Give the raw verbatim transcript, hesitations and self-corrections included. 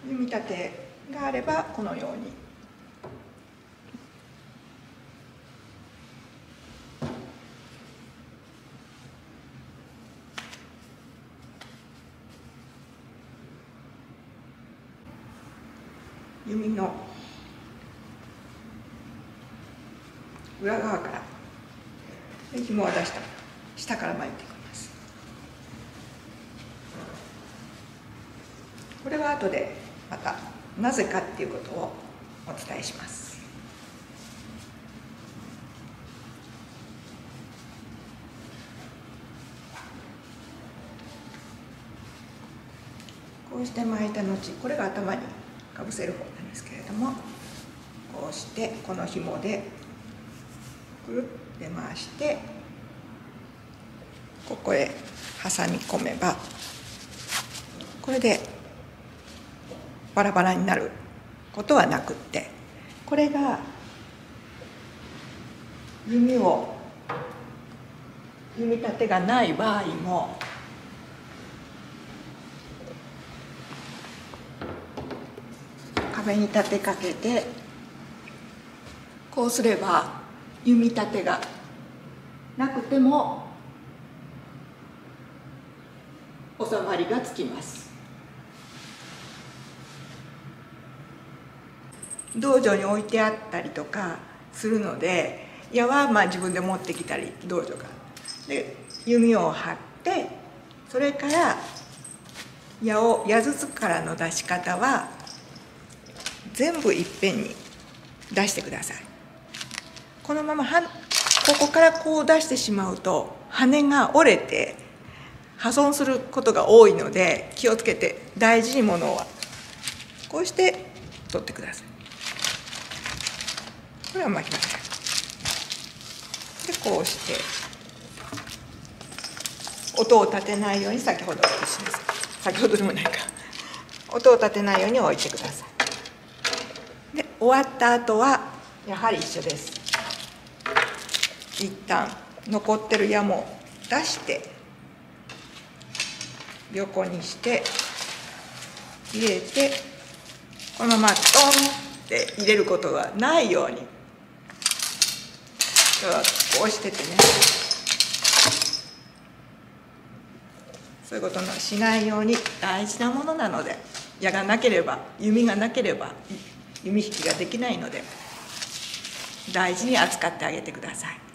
弓立てがあればこのように弓の裏側から紐を出した下から巻いていきます。これは後でまたなぜかっていうことをお伝えします。こうして巻いた後、これが頭にかぶせる方なんですけれども、こうしてこの紐でくるって回してここへ挟み込めば、これでバラバラになることはなくって、これが弓を弓立てがない場合も壁に立てかけてこうすれば弓立てがなくても収まりがつきます。道場に置いてあったりとかするので、矢はまあ自分で持ってきたり、道場からで弓を張って、それから矢を矢筒からの出し方は全部いっぺんに出してください。このままはここからこう出してしまうと羽が折れて破損することが多いので、気をつけて大事にものはこうして取ってください。これは巻きません。でこうして音を立てないように、先ほどと一緒です。先ほどでもないか、音を立てないように置いてください。で終わった後はやはり一緒です。一旦残ってる矢も出して横にして入れて、このままドンって入れることがないように、こうしててね、そういうことのしないように大事なものなので、矢がなければ、弓がなければ弓引きができないので、大事に扱ってあげてください。